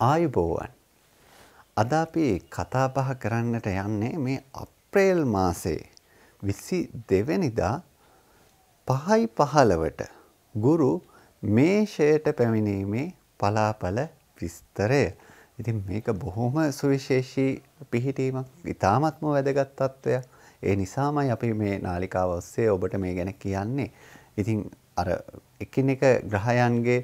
ආයුබෝවන්. අද අපි කතා බහ කරන්නට යන්නේ මේ අප්‍රේල් මාසයේ 22 වෙනිදා 5:15ට ගුරු මේෂයට පැමිණීමේ පලාපල විස්තරය. ඉතින් මේක බොහොම සුවිශේෂී පිහිටීමක්, ඉතාමත්ම වැදගත් තත්ත්වයක්. ඒ නිසාමයි අපි මේ නාලිකාව ඔස්සේ ඔබට මේ ගැන කියන්නේ. ඉතින් අර එකිනෙක ග්‍රහයන්ගේ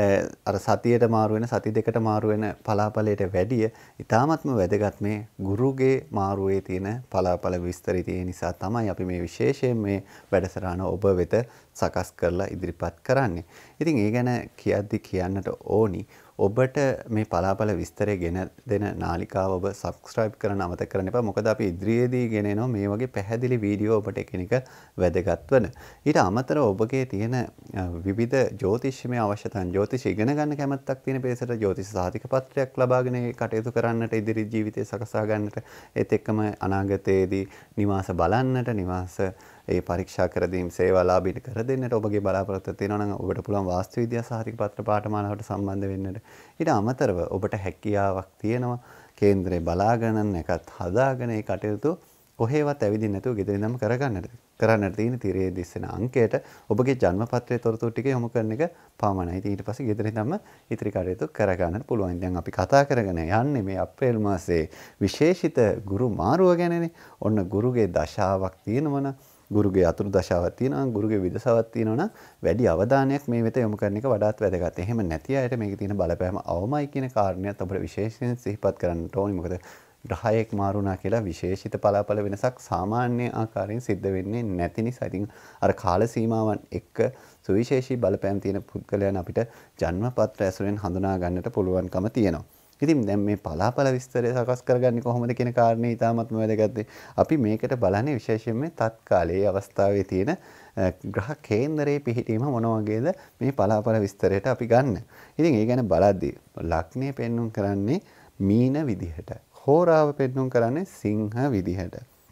අර සතියට මාරු වෙන සති දෙකට මාරු වෙන පලාපලයට වැඩිය ඉතාමත්ම වැදගත් මේ ගුරුගේ මාරුවේ තියෙන පලාපල විස්තරය තියෙන නිසා තමයි අපි මේ විශේෂයෙන් මේ වැඩසටහන ඔබ වෙත සකස් කරලා ඉදිරිපත් කරන්නේ. ඉතින් ඒ ගැන කියද්දි කියන්නට ඕනි ඔබට මේ පලාපල විස්තරය ගෙන දෙන නාලිකාව ඔබ subscribe කරන්න අමතක කරන්න එපා. මොකද අපි ඉදිරියේදී ගෙන එනවා මේ වගේ පැහැදිලි වීඩියෝ ඔබට එකිනෙක වැදගත් වෙන. ඊට අමතරව ඔබගේ තියෙන විවිධ ජ්‍යොතිෂමය අවශ්‍යතාවන්, ජ්‍යොතිෂ ඉගෙන ගන්න කැමැත්තක් තියෙන පිරිසට ජ්‍යොතිෂ සාධක පත්‍රයක් ලබාගෙන කටයුතු කරන්නට, ඉදිරි ජීවිතය සකසා ගන්නට, ඒත් එක්කම අනාගතයේදී නිවාස බලන්නට, නිවාස ඒ පරීක්ෂා කර දීම් සේවා ලාභීට කර දෙන්නට ඔබගේ බලාපොරොත්තු තියෙනවා නම් ඔබට පුළුවන් වාස්තු විද්‍යා සාහිත්‍ය පත්‍ර පාඨමාලාවට සම්බන්ධ වෙන්නට. ඊට අමතරව ඔබට හැකියාවක් තියෙනවා කේන්දරේ බලාගෙන නැකත් හදාගෙන ඒ කටයුතු කොහේවත් ඇවිදින්න නැතුව ගෙදර ඉඳන්ම කරන්නට තියෙන තිරයේ දිස්සෙන අංකයට ඔබගේ ජන්මපත්‍රයේ තොරතුරු ටික යොමු කරන එක පමණයි. ඊට පස්සේ ගෙදර ඉඳන්ම ඉතිරි කටයුතු කරගන්නට පුළුවන්. දැන් අපි කතා කරගෙන යන්නේ මේ අප්‍රේල් මාසයේ විශේෂිත ගුරු මාරුව ගැනනේ. ඔන්න ගුරුගේ දශාවක් තියෙනවනම්, ගුරුගේ අතුරු දශාවක් තියෙනවා නම්, ගුරුගේ විදසාවක් තියෙනවා නම් වැඩි අවධානයක් මේ වෙත යොමු කරන එක වඩාත් වැදගත්. එහෙම නැති අයට මේකේ තියෙන බලපෑම අවමයි කියන කාරණයක් අපිට විශේෂයෙන් සිහිපත් කරන්න ඕනේ. මොකද ග්‍රහයෙක් මාරුණා කියලා විශේෂිත පලාපල වෙනසක් සාමාන්‍ය ආකාරයෙන් සිද්ධ වෙන්නේ නැති නිසා. ඉතින් අර කාල සීමාවන් එක්ක සුවිශේෂී බලපෑම් තියෙන පුද්ගලයන් අපිට ජන්මපත්‍ර ඇසුරෙන් හඳුනා ගන්නට පුළුවන්කම තියෙනවා. ඉතින් දැන් මේ පලාපල විස්තරය සකස් කරගන්නේ කොහොමද කියන කාරණේ ඉතාමත්ම වැදගත්. අපි මේකට බලන්නේ විශේෂයෙන්ම තත්කාලයේ අවස්ථාවේ තියෙන ග්‍රහ කේන්දරයේ පිහිටීම මොන වගේද මේ පලාපල විස්තරයට අපි ගන්න. ඉතින් ඒ ගැන බලද්දී ලග්නය පෙන්වුම් කරන්නේ මීන විදිහට, හෝරාව පෙන්වුම් කරන්නේ සිංහ විදිහට,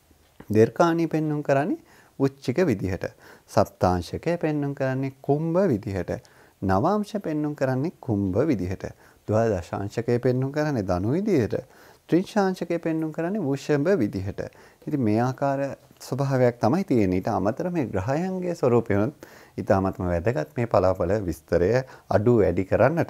දෙර්කාණී පෙන්වුම් කරන්නේ වෘශ්චික විදිහට, සප්තාංශකය පෙන්වුම් කරන්නේ කුම්භ විදිහට, නවාංශ පෙන්වුම් කරන්නේ කුම්භ විදිහට, ද්වාදශාංශකය පෙන්වුම් කරන්නේ ධනු විදිහට, ත්‍රිංශාංශකය පෙන්වුම් කරන්නේ වෘෂභ විදිහට. ඉතින් මේ ආකාර ස්වභාවයක් තමයි තියෙන්නේ. ඊට අමතරව මේ ග්‍රහයන්ගේ ස්වરૂපයන් ඉතාමත්ම වැදගත් මේ පලාපල විස්තරය අඩු වැඩි කරන්නට.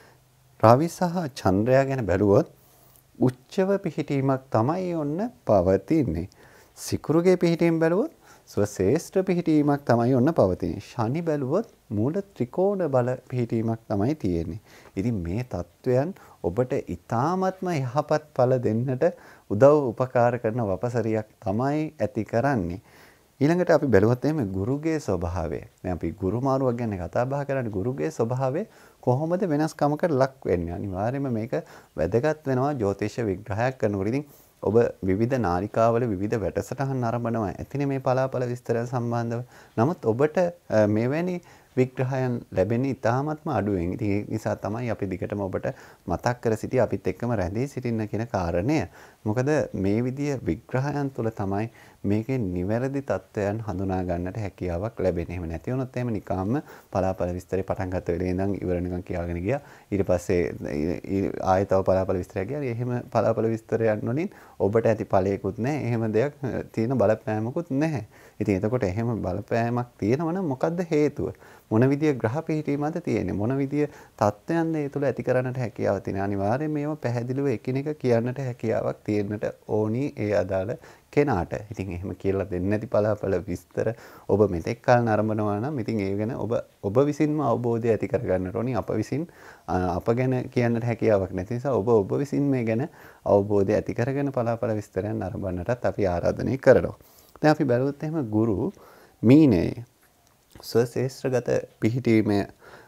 රවි සහ චන්ද්‍රයා ගැන බැලුවොත් උච්චව පිහිටීමක් තමයි ඔන්න පවතින්නේ. සිකුරුගේ පිහිටීම බැලුවොත් ස්වශේෂ්ඨ පිහිටීමක් තමයි ඔන්න පවතින්නේ. ශනි බැලුවොත් මූල ත්‍රිකෝණ බල පිහිටීමක් තමයි තියෙන්නේ. ඉතින් මේ தත්වයන් ඔබට ඊ타ත්ම යහපත් ඵල දෙන්නට උදව් උපකාර කරන වපසරියක් තමයි ඇති කරන්නේ. ඊළඟට අපි බැලුවොත් එහෙම ගුරුගේ ස්වභාවය. දැන් අපි ගුරු මාරුවක් ගැන කතා බහ කරන්නේ. ගුරුගේ ස්වභාවය කොහොමද වෙනස්කමකට ලක් වෙන්නේ? අනිවාර්යයෙන්ම මේක වැදගත් වෙනවා ජ්‍යොතිෂ විග්‍රහයක් කරනකොට. ඉතින් ඔබ විවිධ නාලිකාවල විවිධ වැඩසටහන් ආරම්භනවා ඇතිනේ මේ පලාපල විස්තරය සම්බන්ධව. නමුත් ඔබට මෙවැනි විග්‍රහයන් ලැබෙන්නේ ඉතාමත්ම අඩුවෙන්. ඉතින් ඒ නිසා තමයි අපි දිගටම ඔබට මතක් කර සිටි අපිත් එක්කම රැඳී සිටින්න කියන කාරණය. මොකද මේ විදිය විග්‍රහයන් තුළ තමයි මේකේ නිවැරදි තත්ත්වයන් හඳුනා ගන්නට හැකියාවක් ලැබෙන්නේ. එහෙම නැති වුණොත් එහෙම නිකම්ම පලාපල විස්තරේ පටන් ගත්ත වෙලේ ඉඳන් ඉවර නිකන් කියාගෙන ගියා. ඊට පස්සේ ආයෙතව පලාපල විස්තරය ගියා. එහෙම පලාපල විස්තරයන් වලින් ඔබට ඇති ඵලයකුත් නැහැ. එහෙම දෙයක් තියෙන බලපෑමකුත් නැහැ. ඉතින් එතකොට එහෙම බලපෑමක් තියෙනවා නම් මොකද්ද හේතුව? මොන විදිය ග්‍රහ පිහිටීමද තියෙන්නේ? මොන විදිය තත්ත්වයන්ද ඒ තුළ ඇති කරන්නට හැකියාව තියෙන? අනිවාර්යයෙන් මේව පැහැදිලිව එකිනෙක කියන්නට හැකියාවක් තියෙන්නට ඕනි ඒ අදාළ කෙනාට. ඉතින් එහෙම කියලා දෙන්නේ නැති පලාපල විස්තර ඔබ මෙතෙක් කල නරඹනවා නම් ඉතින් ඒ ගැන ඔබ විසින්ම අවබෝධය ඇති කරගන්නට ඕනි. අප විසින් අප ගැන කියන්නට හැකියාවක් නැති නිසා ඔබ විසින් මේ ගැන අවබෝධය ඇති කරගෙන පලාපල විස්තරයන් නරඹන්නටත් අපි ආරාධනය කරනවා. දැන් අපි බැලුවොත් එහෙම ගුරු මීනයේ ස්වශේෂ්ඨගත පිහිටීමේ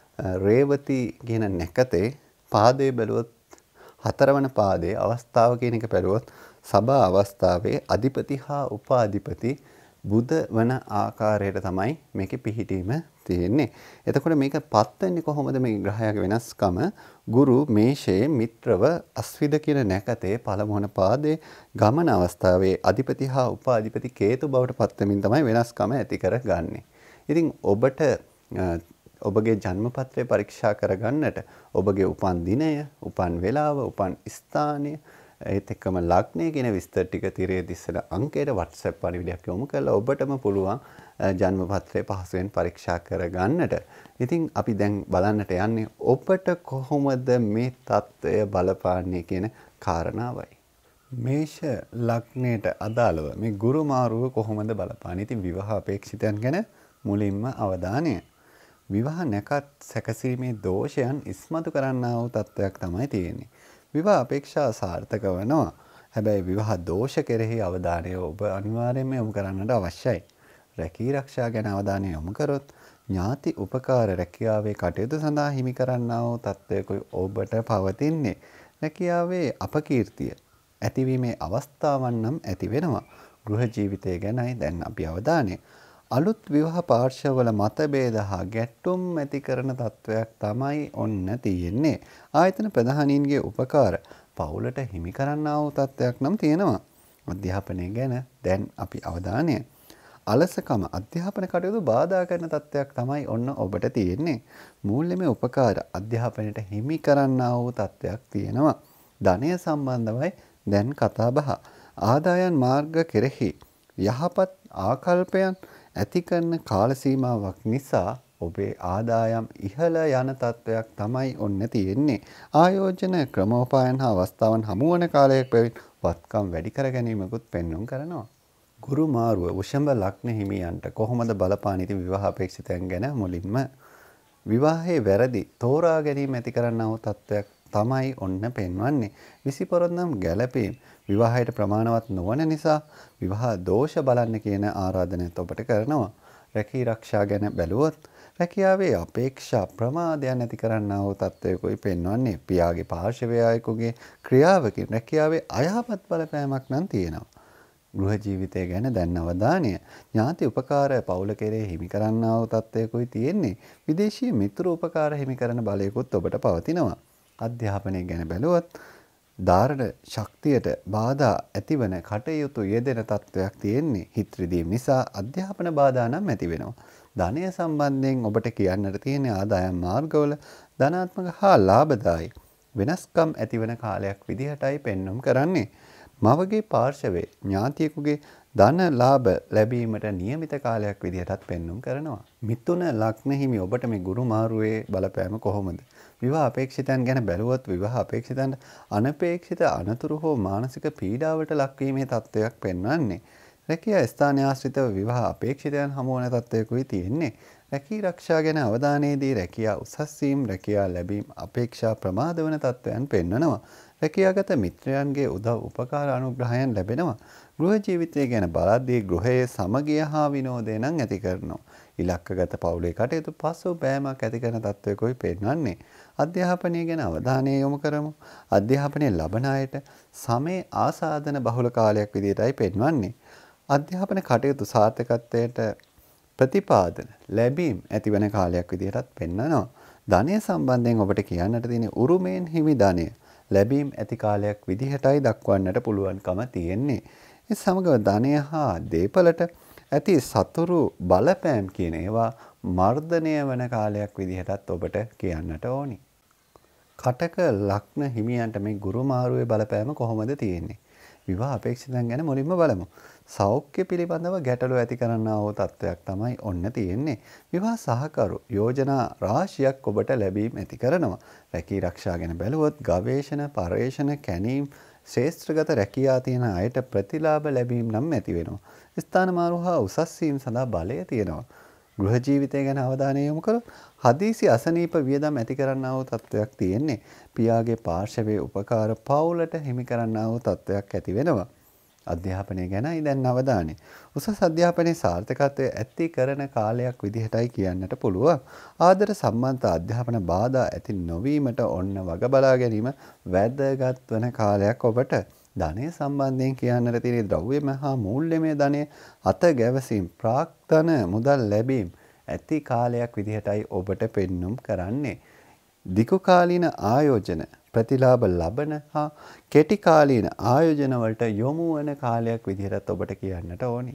රේවති කියන නැකතේ පාදයේ බැලුවොත් හතරවන පාදයේ අවස්ථාව කියන එක බැලුවොත් සබා අවස්ථාවේ අධිපති හා උපාධිපති බුධ වන ආකාරයට තමයි මේකේ පිහිටීම තියෙන්නේ. එතකොට මේක පත් වෙන්නේ කොහොමද මේ ග්‍රහයක වෙනස්කම? ගුරු මේෂයේ මිත්‍රව අස්විද කියන නැකතේ පළමුවන පාදයේ ගමන අවස්ථාවේ අධිපති හා උපාධිපති කේතු බවට පත් වෙමින් තමයි වෙනස්කම ඇති කරගන්නේ. ඉතින් ඔබට ඔබගේ ජන්මපත්‍රය පරීක්ෂා කරගන්නට ඔබගේ උපන් දිනය, උපන් වේලාව, උපන් ස්ථානය, ඒත් එක්කම ලග්නය කියන විස්තර ටික තිරයේ දිස්සන අංකයට WhatsApp පණිවිඩයක් යොමු කරලා ඔබටම පුළුවන් ජන්මපත්‍රය පහසුවෙන් පරීක්ෂා කරගන්නට. ඉතින් අපි දැන් බලන්නට යන්නේ ඔබට කොහොමද මේ தত্ত্বය බලපාන්නේ කියන කාරණාවයි. මේෂ ලග්නයට අදාළව මේ ගුරු මාරුව කොහොමද බලපාන්නේ? ඉතින් විවාහ අපේක්ෂිතයන් ගැන මුලින්ම අවධානය. විවාහ නැකත් සැකසීමේ දෝෂයන් ඉස්මතු කරන්නා වූ තත්ත්වයක් තමයි තියෙන්නේ. විවාහ අපේක්ෂා සාර්ථක වෙනවා. හැබැයි විවාහ දෝෂ කෙරෙහි අවධානය ඔබ අනිවාර්යයෙන්ම යොමු කරන්නට අවශ්‍යයි. රැකී ආරක්ෂා ගැන අවධානය යොමු කරොත් ඥාති උපකාර රැකියාවේ කටයුතු සඳහා හිමි කරන්නා වූ තත්ත්වයක ඔබට පවතින්නේ. රැකියාවේ අපකීර්තිය ඇතිවීමේ අවස්ථාවන් නම් ඇති වෙනවා. ගෘහ ජීවිතය ගැනයි දැන් අපි අවධානය. අලුත් විවාහ පාර්ශවවල මතභේද හා ගැටුම් ඇති කරන තත්ත්වයක් තමයි ඔන්න තියෙන්නේ. ආයතන ප්‍රධානීන්ගේ උපකාර පවුලට හිමි කරන්නා වූ තත්ත්වයක් නම් තියෙනවා. අධ්‍යාපනය ගැන දැන් අපි අවධානය. අලසකම අධ්‍යාපන කටයුතු බාධා කරන තත්ත්වයක් තමයි ඔන්න ඔබට තියෙන්නේ. මූල්‍යමය උපකාර අධ්‍යාපනයට හිමි කරන්නා වූ තත්ත්වයක් තියෙනවා. ධනය සම්බන්ධවයි දැන් කතා බහ. ආදායන් මාර්ග කෙරෙහි යහපත් ආකල්පයන් ඇති කරන කාල සීමාවක් නිසා ඔබේ ආදායම් ඉහළ යන තත්ත්වයක් තමයි ඔන්න තියෙන්නේ. ආයෝජන ක්‍රමෝපායන් හා අවස්ථාවන් හමුවන කාලයක් බැවින් වත්කම් වැඩි කර ගැනීමකුත් පෙන්වුම් කරනවා. ගුරු මාරුව වෘෂභ ලග්න හිමියන්ට කොහොමද බලපාන්නේ? ඉතින් විවාහ අපේක්ෂිතයන් ගැන මුලින්ම විවාහයේ වැරදි තෝරා ගැනීම ඇති කරන්නා වූ තත්ත්වයක් තමයි ඔන්න පෙන්වන්නේ. විසිපොරොන්දම් ගැළපීම් විවාහයට ප්‍රමාණවත් නොවන නිසා විවාහ දෝෂ බලන්න කියන ආරාධනයත් ඔබට කරනවා. රැකී ආරක්ෂා ගැන බැලුවොත් රැකියාවේ අපේක්ෂා ප්‍රමාදයන් ඇති කරන්නා වූ තත්ත්වයකයි පෙන්වන්නේ. පියාගේ පාර්ශවයයෙකුගේ ක්‍රියාවකින් රැකියාවේ අයහපත් බලපෑමක් නම් තියෙනවා. ගෘහ ජීවිතය ගැන දැන් අවධානය. ඥාති උපකාර පවුල කෙරේ හිමි කරන්නා වූ තත්ත්වයකයි තියෙන්නේ. විදේශීය මිතුරු උපකාර හිමි කරන බලයකුත් ඔබට පවතිනවා. අධ්‍යාපනය ගැන බැලුවොත් ධාරණ ශක්තියට බාධා ඇතිවන කටයුතු යෙදෙන තත්ත්වයක් තියෙන්නේ. හිත් රිදීම නිසා අධ්‍යාපන බාධා නම් ඇති වෙනවා. ධනය සම්බන්ධයෙන් ඔබට කියන්නට තියෙන ආදායම් මාර්ගවල ධනාත්මක හා ලාභදායි වෙනස්කම් ඇතිවන කාලයක් විදිහටයි පෙන්වුම් කරන්නේ. මවගේ පාර්ශවයේ ඥාතියෙකුගේ ධන ලාභ ලැබීමට නියමිත කාලයක් විදිහටත් පෙන්වුම් කරනවා. මිථුන ලග්න හිමි ඔබට මේ ගුරු මාරුවේ බලපෑම කොහොමද? විවාහ අපේක්ෂිතයන් ගැන බැලුවොත් විවාහ අපේක්ෂිතයන්ට අනපේක්ෂිත අනතුරු හෝ මානසික පීඩාවට ලක්වීමේ තත්ත්වයක් පෙන්වන්නේ. රැකියා ස්ථාන ආශ්‍රිතව විවාහ අපේක්ෂිතයන් හමු වන තත්ත්වයකුයි තියෙන්නේ. රැකී ආරක්ෂා ගැන අවධානයේදී රැකියා උසස් වීම, රැකියා ලැබීම අපේක්ෂා ප්‍රමාද වන තත්ත්වයන් පෙන්වනවා. රැකියාගත මිත්‍රයන්ගේ උදව් උපකාර අනුග්‍රහයන් ලැබෙනවා. ගෘහ ජීවිතය ගැන බලද්දී ගෘහයේ සමගිය හා විනෝදය නම් ඇති කරනවා. ඉලක්කගත පවුලේ කටයුතු පසු බෑමක් ඇති කරන තත්ත්වයකයි පෙන්වන්නේ. අධ්‍යාපනය ගැන අවධානය යොමු කරමු. අධ්‍යාපනය ලබන අයට සමේ ආසාදන බහුල කාලයක් විදිහටයි පෙන්වන්නේ. අධ්‍යාපන කටයුතු සාර්ථකත්වයට ප්‍රතිපාදන ලැබීම් ඇතිවන කාලයක් විදිහටත් පෙන්වනවා. ධනය සම්බන්ධයෙන් ඔබට කියන්නට තියෙන උරුමයෙන් හිමි ධනය ලැබීම් ඇති කාලයක් විදිහටයි දක්වන්නට පුළුවන්කම තියෙන්නේ. ඒ සමග ධනය හා දේපලට ඇති සතුරු බලපෑම් කියන ඒවා මර්ධනය වන කාලයක් විදිහටත් ඔබට කියන්නට ඕනි. කටක ලග්න හිමියන්ට මේ ගුරු මාරුවේ බලපෑම කොහොමද තියෙන්නේ? විවාහ අපේක්ෂිතයන් ගැන මුලින්ම බලමු. සෞඛ්‍ය පිළිබඳව ගැටලු ඇති කරන්නා වූ තත්ත්වයක් තමයි ඔන්න තියෙන්නේ. විවාහ සහකරු යෝජනා රාශියක් ඔබට ලැබීම් ඇති කරනවා. රැකී ආරක්ෂා ගැන බැලුවොත් ගවේෂණ, පර්යේෂණ, කැණීම්, ශේෂ්ත්‍රගත රැකියා තියෙන අයට ප්‍රතිලාභ ලැබීම් නම් ඇති වෙනවා. ස්ථාන මාරු හා උසස් වීම සඳහා බලය තියෙනවා. ගෘහ ජීවිතය ගැන අවධානය යොමු කළොත් හදිසි අසනීප වියදම් ඇති කරන්නා වූ තත්ත්වයක් තියෙන්නේ. පියාගේ පාර්ශවයේ උපකාර පවුලට හිමි කරන්නා වූ තත්ත්වයක් ඇති වෙනවා. අධ්‍යාපනය ගැනයි දැන් අවධානය. උසස් අධ්‍යාපනයේ සාර්ථකත්වය ඇති කරන කාලයක් විදිහටයි කියන්නට පුළුවන්. ආදර සම්බන්ධ අධ්‍යාපන බාධා ඇති නොවීමට ඔන්න වග බලා ගැනීම වැදගත් වන කාලයක් ඔබට. ධනය සම්බන්ධයෙන් කියන්නට තියෙන ද්‍රව්‍යමය හා මූල්‍යමය ධනය අත ගැවසීම්, ප්‍රාක්තන මුදල් ලැබීම් ඇති කාලයක් විදිහටයි ඔබට පෙන්눔 කරන්නේ. දිගු කාලීන ආයෝජන ප්‍රතිලාභ ලබන හා කෙටි කාලීන ආයෝජන වලට යොමු වන කාලයක් විදිහට ඔබට කියන්නට ඕනි.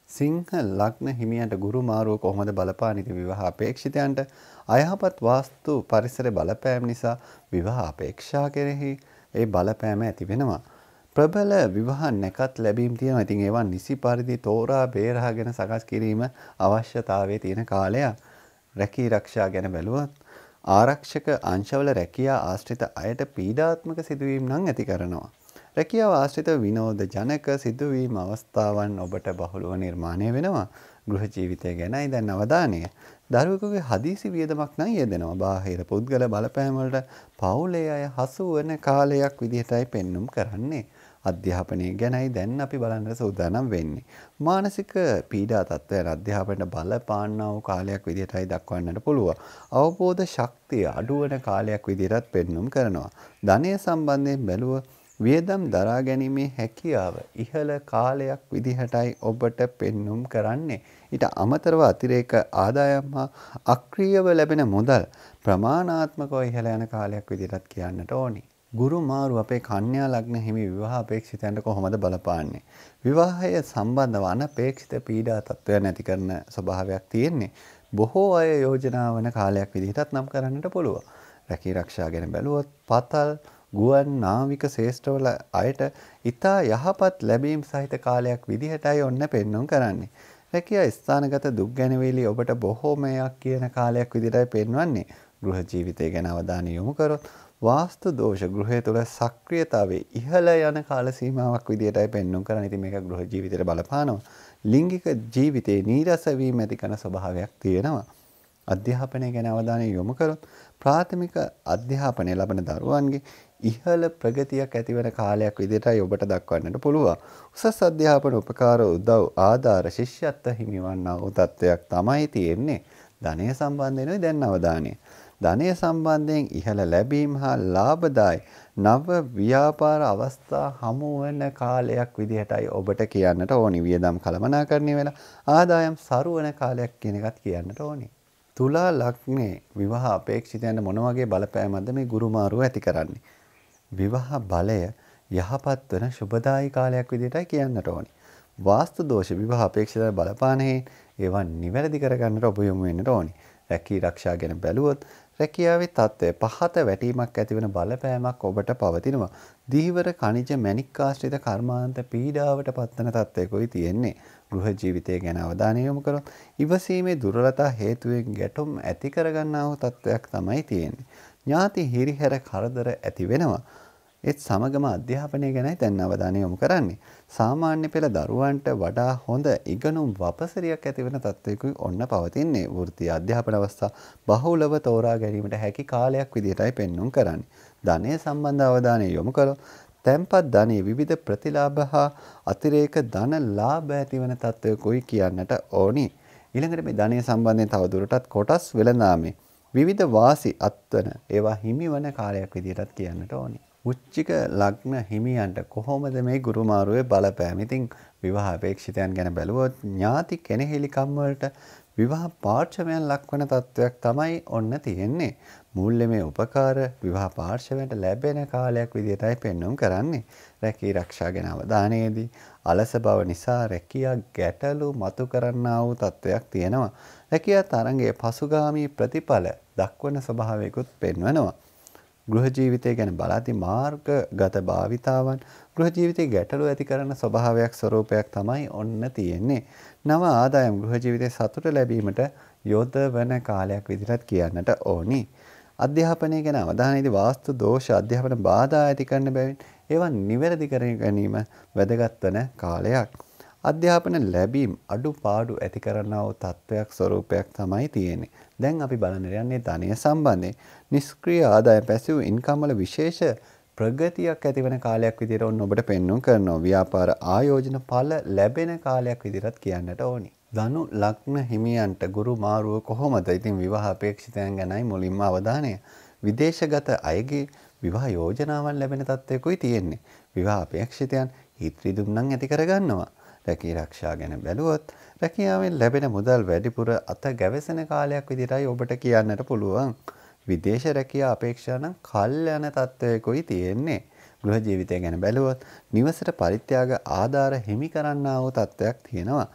සිංහ ලග්න හිමියන්ට ගුරු මාරුව කොහොමද බලපාන්නේ විවාහ අපේක්ෂිතයන්ට? අයහපත් වාස්තු පරිසර බලපෑම් නිසා විවාහ අපේක්ෂා කෙරෙහි ඒ බලපෑම ඇති වෙනවා. ප්‍රබල විවාහ නැකත් ලැබීම් තියෙනවා. ඉතින් ඒවා නිසි පරිදි තෝරා බේරාගෙන සකස් කිරීම අවශ්‍යතාවයේ තියෙන කාලයක්. රැකී ආරක්ෂා ගැන බැලුවොත් ආරක්ෂක අංශවල රැකියා ආශ්‍රිත අයට පීඩාත්මක සිදුවීම් නම් ඇති කරනවා. රැකියාව ආශ්‍රිත විනෝද ජනක සිදුවීම් අවස්ථාවන් ඔබට බහුලව නිර්මාණය වෙනවා. ගෘහ ජීවිතය ගැනයි දැන් අවධානය. දරුවෙකුගේ හදිසි වියදමක් නම් යෙදෙනවා. බාහිර පුද්ගල බලපෑම් වලට පවුලේ අය හසු වන කාලයක් විදිහටයි පෙන්눔 කරන්නේ. අධ්‍යාපනය ගැනයි දැන් අපි බලන්න සූදානම් වෙන්නේ. මානසික පීඩා තත්ත්වයන් අධ්‍යාපනයට බලපාන්නා වූ කාලයක් විදිහටයි දක්වන්නට පුළුවන්. අවබෝධ ශක්තිය අඩුවන කාලයක් විදිහටත් පෙන්눔 කරනවා. ධනය සම්බන්ධයෙන් බැලුව වියදම් දරා ගැනීමේ හැකියාව ඉහළ කාලයක් විදිහටයි ඔබට පෙන්눔 කරන්නේ. ඊට අමතරව අතිරේක ආදායම් හා අක්‍රියව ලැබෙන මුදල් ප්‍රමාණාත්මකව ඉහළ යන කාලයක් විදිහටත් කියන්නට ඕනි. ගුරු මාරු අපේ කන්‍යා ලග්න හිමි විවාහ අපේක්ෂිතයන්ට කොහොමද බලපාන්නේ? විවාහය සම්බන්ධව අනපේක්ෂිත පීඩා තත්ත්වයන් ඇති කරන ස්වභාවයක් තියෙන්නේ. බොහෝ අය යෝජනා වන කාලයක් විදිහටත් නම් කරන්නට පුළුවන්. රැකී ආරක්ෂා ගැන බැලුවොත් පතල් ගුවන් නාවික ශේෂ්ඨවල අයට ඉතා යහපත් ලැබීම් සහිත කාලයක් විදිහටයි ඔන්න පෙන්눔 කරන්නේ. රැකියා ස්ථානගත දුක් ගැනවිලි ඔබට බොහෝමයක් කියන කාලයක් විදිහටයි පෙන්වන්නේ. ගෘහ ජීවිතය ගැන අවධානය යොමු කරොත් වාස්තු දෝෂ ගෘහය තුළ සක්‍රියතාවයේ ඉහළ යන කාල සීමාවක් විදිහටයි පෙන්눔 කරන්නේ. ඉතින් මේක ගෘහ ජීවිතයට බලපානවා. ලිංගික ජීවිතේ නීරස වීම ඇති කරන ස්වභාවයක් තියෙනවා. අධ්‍යාපනය ගැන අවධානය යොමු කරොත් ප්‍රාථමික අධ්‍යාපනය ලබන දරුවන්ගේ ඉහළ ප්‍රගතියක් ඇතිවන කාලයක් විදිහටයි ඔබට දක්වන්නට පුළුවන්. උසස් අධ්‍යාපන උපකාර උදව් ආධාර ශිෂ්‍යත්ව හිමිවන්නා වූ තත්ත්වයක් තමයි තියෙන්නේ. ධනය සම්බන්ධයෙන්යි දැන් අවධානය. ධනය සම්බන්ධයෙන් ඉහළ ලැබීම් හා ලාභදායි නව ව්‍යාපාර අවස්ථා හමු වන කාලයක් විදිහටයි ඔබට කියන්නට ඕනි. වියදම් කළමනාකරණය වෙලා ආදායම් සරු වන කාලයක් කියන එකත් කියන්නට ඕනි. තුලා ලග්නේ විවාහ අපේක්ෂිතයන්ට මොන වගේ බලපෑමක්ද මේ ගුරු මාරුව ඇති කරන්නේ? විවාහ බලය යහපත් වන සුබදායි කාලයක් විදිහටයි කියන්නට ඕනි. වාස්තු දෝෂ විවාහ අපේක්ෂිත බලපානෙහි ඒවා නිවැරදි කරගන්නට ඔබ යොමු වෙන්නට ඕනි. රැකී ආරක්ෂා ගැන බැලුවොත් රැකියාවේ තත්ත්වය පහත වැටීමක් ඇතිවන බලපෑමක් ඔබට පවතිනවා. දීවර khනිජ මැණික් ආශ්‍රිත කර්මාන්ත පීඩාවට පත්වන තත්ත්වයකයි තියෙන්නේ. ගෘහ ජීවිතය ගැන අවධානය යොමු කරොත් ඉවසීමේ දුර්වලතා හේතුවෙන් ගැටුම් ඇති කරගන්නා වූ තත්ත්වයක් තමයි තියෙන්නේ. ඥාති හිරිහැර කරදර ඇති වෙනවා. ඒත් සමගම අධ්‍යාපනය ගැනයි දැන් අවධානය යොමු කරන්නේ. සාමාන්‍ය පෙළ දරුවන්ට වඩා හොඳ ඉගෙනුම් වපසරියක් ඇතිවන තත්ත්වයකුයි ඔන්න පවතින්නේ. වෘත්තීය අධ්‍යාපන අවස්ථා බහුලව තෝරා ගැනීමට හැකි කාලයක් විදිහටයි පෙන්눔 කරන්නේ. ධනය සම්බන්ධ අවධානය යොමු කළොත් තැන්පත් ධනයේ විවිධ ප්‍රතිලාභ හා අතිරේක ධන ලාභ ඇතිවන තත්ත්වයකුයි කියන්නට ඕනි. ඊළඟට මේ ධනය සම්බන්ධයෙන් තව දුරටත් කොටස් වෙළඳාමේ විවිධ වාසි අත්වන ඒවා හිමිවන කාලයක් විදිහටත් කියන්නට ඕනි. උච්චික ලග්න හිමියන්ට කොහොමද මේ ගුරු මාරුවේ බලපෑම? ඉතින් විවාහ අපේක්ෂිතයන් ගැන බැලුවොත් ඥාති කෙනෙහිලිකම් වලට විවාහ පාර්ශ්වයන් ලක්වන තත්වයක් තමයි ඔන්න තියෙන්නේ. මූල්‍යමය උපකාර විවාහ පාර්ශ්වයන්ට ලැබෙන කාලයක් විදිහටයි පෙන්වුම් කරන්නේ. රැකී ආරක්ෂා ගැන අවධානයේදී අලස බව නිසා රැකියා ගැටලු මතු කරන්නා වූ තත්වයක් තියෙනවා. රැකියා තරඟයේ පසුගාමී ප්‍රතිඵල දක්වන ස්වභාවයකුත් පෙන්වනවා. ගෘහ ජීවිතය ගැන බලද්දී මාර්ගගත භාවිතාවන් ගෘහ ජීවිතයේ ගැටලු ඇති කරන ස්වභාවයක් ස්වરૂපයක් තමයි ඔන්න තියෙන්නේ. නව ආදායම් ගෘහ ජීවිතයේ සතුට ලැබීමට යොදවන කාලයක් විදිහට කියන්නට ඕනි. අධ්‍යාපනය ගැන අවධානයේදී වාස්තු දෝෂ අධ්‍යාපන බාධා ඇති කරන බැවින් ඒවා නිවැරදි කර ගැනීම වැදගත් වන කාලයක්. අධ්‍යාපන ලැබීම් අඩුපාඩු ඇති කරනා වූ තත්වයක් ස්වરૂපයක් තමයි තියෙන්නේ. දැන් අපි බලන්න යන්නේ ධනය සම්බන්ධයෙන්. නිෂ්ක්‍රීය ආදායම් පැසිව් ඉන්කම් වල විශේෂ ප්‍රගතියක් ඇතිවන කාලයක් විදිහට ඔන්න ඔබට පෙන්වුම් කරනවා. ව්‍යාපාර ආයෝජන ඵල ලැබෙන කාලයක් විදිහට කියන්නට ඕනි. ධනු ලග්න හිමියන්ට ගුරු මාරුව කොහොමද? ඉතින් විවාහ අපේක්ෂිතයන් ගැනයි මුලින්ම අවධානය. විදේශගත අයගේ විවාහ යෝජනාවන් ලැබෙන තත්ත්වයකයි තියෙන්නේ. විවාහ අපේක්ෂිතයන් හිත රිදුම් නම් ඇති කරගන්නවා. රැකී ආරක්ෂා ගැන බැලුවොත් රැකියාවෙන් ලැබෙන මුදල් වැඩිපුර අත ගැවසෙන කාලයක් විදිහටයි ඔබට කියන්නට පුළුවන්. විදේශ රැකියා අපේක්ෂා නම් කල් යන තත්ත්වයකයි තියෙන්නේ. ගෘහ ජීවිතය ගැන බැලුවොත් නිවසට පරිත්‍යාග ආධාර හිමි කරන්නා වූ තත්ත්වයක් තියෙනවා.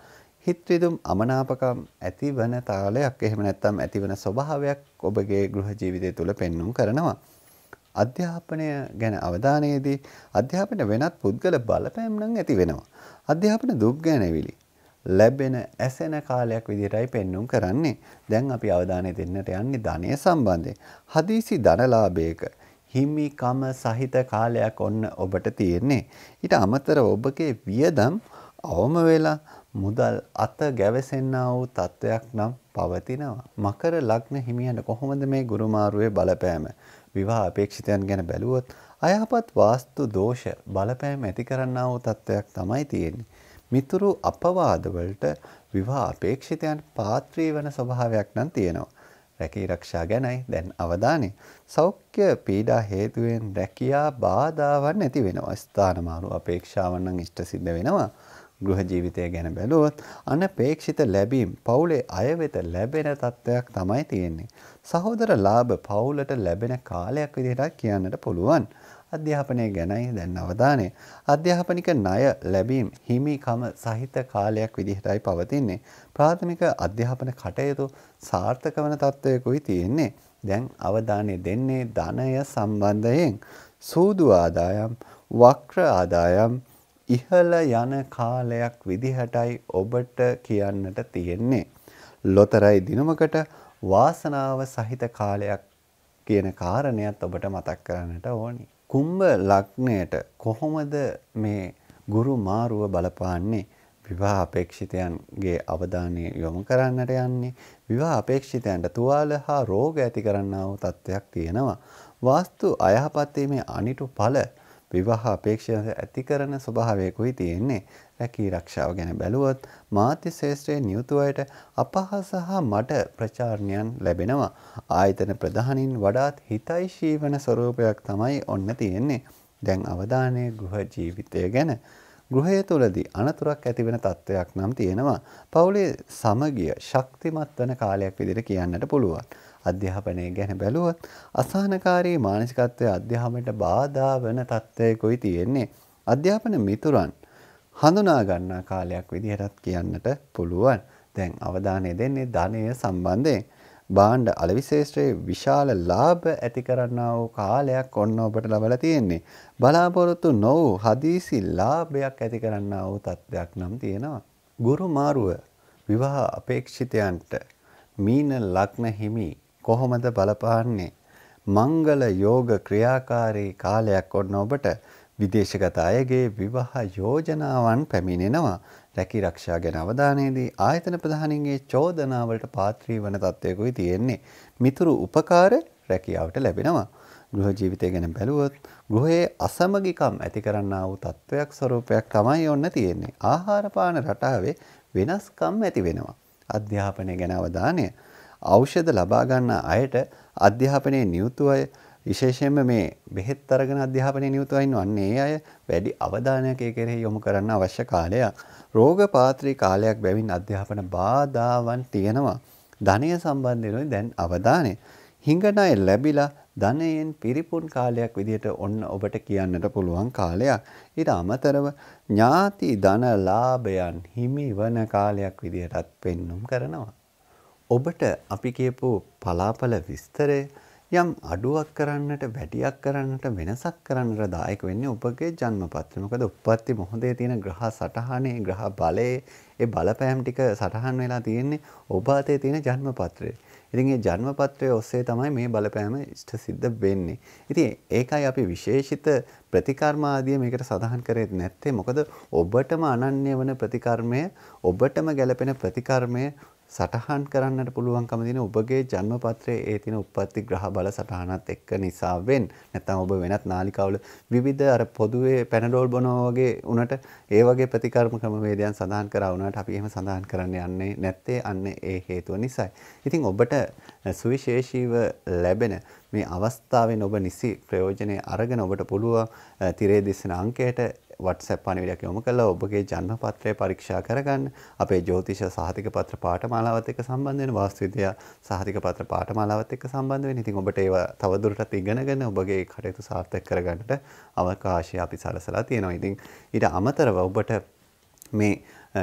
හිත රිදුම් අමනාපකම් ඇතිවන තාලයක් එහෙම නැත්නම් ඇතිවන ස්වභාවයක් ඔබගේ ගෘහ ජීවිතය තුළ පෙන්눔 කරනවා. අධ්‍යාපනය ගැන අවධානයේදී අධ්‍යාපන වෙනත් පුද්ගල බලපෑම් නම් ඇති වෙනවා. අධ්‍යාපන දුක් ගැනවිලි ලැබෙන ඇසෙන කාලයක් විදිහටයි පෙන්눔 කරන්නේ. දැන් අපි අවධානය දෙන්නට යන්නේ ධනය සම්බන්ධයෙන්. හදිසි ධනලාභයක හිමිකම සහිත කාලයක් ඔන්න ඔබට තියෙන්නේ. ඊට අමතරව ඔබගේ වියදම් අවම වෙලා මුදල් අත ගැවසෙන්නා වූ තත්වයක් නම් පවතිනවා. මකර ලග්න හිමියන්ට කොහොමද මේ ගුරුමාරුවේ බලපෑම? විවාහ අපේක්ෂිතයන් ගැන බැලුවොත් අයහපත් වාස්තු දෝෂ බලපෑම ඇති කරන්නා වූ තත්වයක් තමයි තියෙන්නේ. මිතුරු අපවාද වලට විවාහ අපේක්ෂිතයන් පාත්‍රී වන ස්වභාවයක් නම් තියෙනවා. රැකී ආරක්ෂා ගැනයි දැන් අවධානය. සෞඛ්‍ය පීඩා හේතුවෙන් රැකියා බාධාවන් ඇති වෙනවා. ස්ථාන මාරු අපේක්ෂාවන් නම් ඉෂ්ට සිද්ධ වෙනවා. ගෘහ ජීවිතය ගැන බැලුවොත් අනපේක්ෂිත ලැබීම් පවුලේ අය වෙත ලැබෙන තත්ත්වයක් තමයි තියෙන්නේ. සහෝදර ලාභ පවුලට ලැබෙන කාලයක් විදිහට කියන්නට පුළුවන්. අධ්‍යාපනය ගැනයි දැන් අවධානය. අධ්‍යාපනික ණය ලැබීම් හිමිකම සහිත කාලයක් විදිහටයි පවතින්නේ. ප්‍රාථමික අධ්‍යාපන කටයුතු සාර්ථක වන තත්ත්වයකුයි තියෙන්නේ. දැන් අවධානය දෙන්නේ ධනය සම්බන්ධයෙන්. සූදු ආදායම්, වක්‍ර ආදායම් ඉහළ යන කාලයක් විදිහටයි ඔබට කියන්නට තියෙන්නේ. ලොතරැයි දිනමකට වාසනාව සහිත කාලයක් කියන කාරණයක් ඔබට මතක් කරන්නට ඕනි. කුම්භ ලග්නයට කොහොමද මේ ගුරු මාරුව බලපාන්නේ? විවාහ අපේක්ෂිතයන්ගේ අවධානය යොමු කරන්නට යන්නේ. විවාහ අපේක්ෂිතයන්ට තුවාල හා රෝග ඇති කරන්නා වූ තත්ත්වයක් තියෙනවා. වාස්තු අයහපත් වීමේ අනිටු ඵල විවාහ අපේක්ෂා ඇති කරන ස්වභාවයකුයි තියෙන්නේ. රැකී ආරක්ෂාව ගැන බැලුවොත් මාධ්‍ය ශාස්ත්‍රයේ නියුතු අයට අපහාස හා මඩ ප්‍රචාරණයන් ලැබෙනවා. ආයතන ප්‍රධානීන් වඩාත් හිතයිශී වන ස්වරූපයක් තමයි ඔන්න තියෙන්නේ. දැන් අවධානය ගෘහ ජීවිතය ගැන. ගෘහය තුළදී අනතුරක් ඇති වෙන තත්ත්වයක් නම් තියෙනවා. පවුලේ සමගිය ශක්තිමත් වන කාලයක් විදිහට කියන්නට පුළුවන්. අධ්‍යාපනය ගැන බැලුවොත් අසහනකාරී මානසිකත්වයේ අධ්‍යාපනයට බාධා වන තත්ත්වයකුයි තියෙන්නේ. අධ්‍යාපන මිතුරන් හඳුනා ගන්නා කාලයක් විදිහටත් කියන්නට පුළුවන්. දැන් අවධානය දෙන්නේ ධනය සම්බන්ධයෙන්. භාණ්ඩ අලවිශේෂ්ත්‍රයේ විශාල ලාභ ඇති කරන්නා වූ කාලයක් ඔන්න ඔබට ලැබලා තියෙන්නේ. බලාපොරොත්තු නොවූ හදිසි ලාභයක් ඇති කරන්නා වූ තත්ත්වයක් නම් තියෙනවා. ගුරු මාරුව විවාහ අපේක්ෂිතයන්ට මීන ලග්න හිමි කොහොමද බලපාන්නේ? මංගල යෝග ක්‍රියාකාරී කාලයක් ඔන්න ඔබට විදේශගත අයගේ විවාහ යෝජනාවන් පැමිණෙනවා. රැකී ආරක්ෂා ගැන අවධානයේදී ආයතන ප්‍රධානීන්ගේ චෝදනාවලට පාත්‍රී වන තත්ත්වයකුයි තියෙන්නේ. මිතුරු උපකාර රැකියාවට ලැබෙනවා. ගෘහ ජීවිතය ගැන බැලුවොත් ගෘහයේ අසමගිකම් ඇති කරන්නා වූ තත්ත්වයක් ස්වරූපයක් තමයි ඔන්න තියෙන්නේ. ආහාර පාන රටාවේ වෙනස්කම් ඇති වෙනවා. අධ්‍යාපනය ගැන අවධානය. ඖෂධ ලබා ගන්න අයට අධ්‍යාපනයේ නියුතු අය විශේෂයෙන්ම මේ බෙහෙත් අරගෙන අධ්‍යාපනයේ නියුතු අය ඉන්නවන්නේ ඒ අය වැඩි අවධානයක් ඒ කෙරෙහි යොමු කරන්න අවශ්‍ය කාලයක්. රෝග පාත්‍රී කාලයක් බැවින් අධ්‍යාපන බාධාවන් තියෙනවා. ධනය සම්බන්ධයෙන් දැන් අවධානය. හිඟණය ලැබිලා ධනයෙන් පිරිපුන් කාලයක් විදිහට ඔන්න ඔබට කියන්නට පුළුවන් කාලයක්. ඊට අමතරව ඥාති ධන ලාභයන් හිමි වන කාලයක් විදිහටත් පෙන්눔 කරනවා. ඔබට අපි කියපු පලාපල විස්තරය යම් අඩුවක් කරන්නට වැඩියක් කරන්නට වෙනසක් කරන්නට දායක වෙන්නේ ඔබගේ ජන්මපත්‍රය. මොකද උප්පත්ති මොහොතේ තියෙන ග්‍රහ සටහනේ ග්‍රහ බලයේ ඒ බලපෑම් ටික සටහන් වෙලා තියෙන්නේ ඔබ අතේ තියෙන ජන්මපත්‍රය. ඉතින් මේ ජන්මපත්‍රය ඔස්සේ තමයි මේ බලපෑම ඉෂ්ට සිද්ධ වෙන්නේ. ඉතින් ඒකයි අපි විශේෂිත ප්‍රතිකර්ම ආදිය මේකට සඳහන් කරේ නැත්තේ. මොකද ඔබටම අනන්‍ය වන ප්‍රතිකර්මය ඔබටම ගැළපෙන ප්‍රතිකර්මය සටහන් කරන්නට පුළුවන්කම තියෙන ඔබගේ ජන්මපත්‍රයේ ඒ තියෙන උප්පත්ති ග්‍රහ බල සටහනත් එක්ක නිසා වෙන්න. නැත්නම් ඔබ වෙනත් නාලිකාවල විවිධ අර පොදුවේ පැනඩෝල් බොනවා වගේ උනට ඒ වගේ ප්‍රතිකර්ම ක්‍රමවේදයන් සඳහන් කරා වුණාට අපි එහෙම සඳහන් කරන්න යන්නේ නැත්තේ අන්න ඒ හේතුව නිසායි. ඉතින් ඔබට සුවිශේෂීව ලැබෙන මේ අවස්ථාවෙන් ඔබ නිසි ප්‍රයෝජනය අරගෙන ඔබට පුළුවන් තිරේ දිස්න අංකයට WhatsApp පණිවිඩයක් යොමු කළා ඔබගේ ජන්මපත්‍රය පරීක්ෂා කරගන්න. අපේ ජ්‍යොතිෂ සහතික පත්‍ර පාඨමාලාවත් එක්ක සම්බන්ධ වෙන වාස්තු විද්‍යා සහතික පත්‍ර පාඨමාලාවත් එක්ක සම්බන්ධ වෙන. ඉතින් ඔබට ඒවා තවදුරටත් ඉගෙනගෙන ඔබගේ කටයුතු සාර්ථක කරගන්නට අවකාශය අපි සලසලා තියෙනවා. ඉතින් ඊට අමතරව ඔබට මේ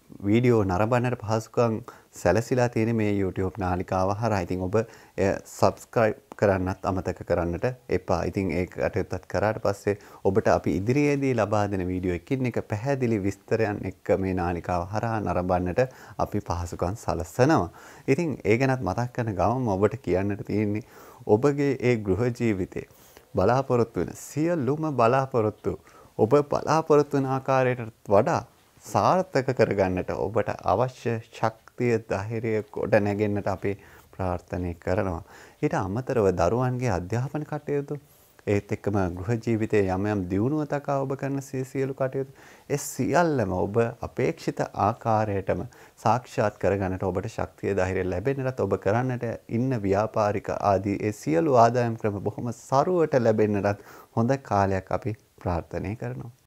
වීඩියෝ නරඹන්නට පහසුකම් සැලසිලා තියෙන මේ YouTube නාලිකාව හරහා. ඉතින් ඔබ subscribe කරන්නත් අමතක කරන්නට එපා. ඉතින් ඒක කටයුත්තත් කරාට පස්සේ ඔබට අපි ඉදිරියේදී ලබා දෙන වීඩියෝ එකින් එක පැහැදිලි විස්තරයන් එක්ක මේ නාලිකාව හරහා නරඹන්නට අපි පහසුකම් සලසනවා. ඉතින් ඒ ගැනත් මතක් කරන ගමන් ඔබට කියන්නට තියෙන්නේ ඔබගේ ඒ ගෘහ ජීවිතේ බලාපොරොත්තු වෙන සියලුම බලාපොරොත්තු ඔබ බලාපොරොත්තු වෙන ආකාරයට වඩා සාර්ථක කරගන්නට ඔබට අවශ්‍ය ශක්තිය ධෛර්යය ගොඩ නැගෙන්නට අපි ප්‍රාර්ථනා කරනවා. ඊට අමතරව දරුවන්ගේ අධ්‍යාපන කටයුතු ඒත් එක්කම ගෘහ ජීවිතයේ යම් යම් දියුණුව තකා ඔබ කරන සියලු කටයුතු ඒ සියල්ලම ඔබ අපේක්ෂිත ආකාරයටම සාක්ෂාත් කරගන්නට ඔබට ශක්තිය ධෛර්යය ලැබෙන්නට ඔබ කරන්නට ඉන්න ව්‍යාපාරික ආදී ඒ සියලු ආදායම් ක්‍රම බොහොම සරුවට ලැබෙන්නට හොඳ කාලයක් අපි ප්‍රාර්ථනා කරනවා.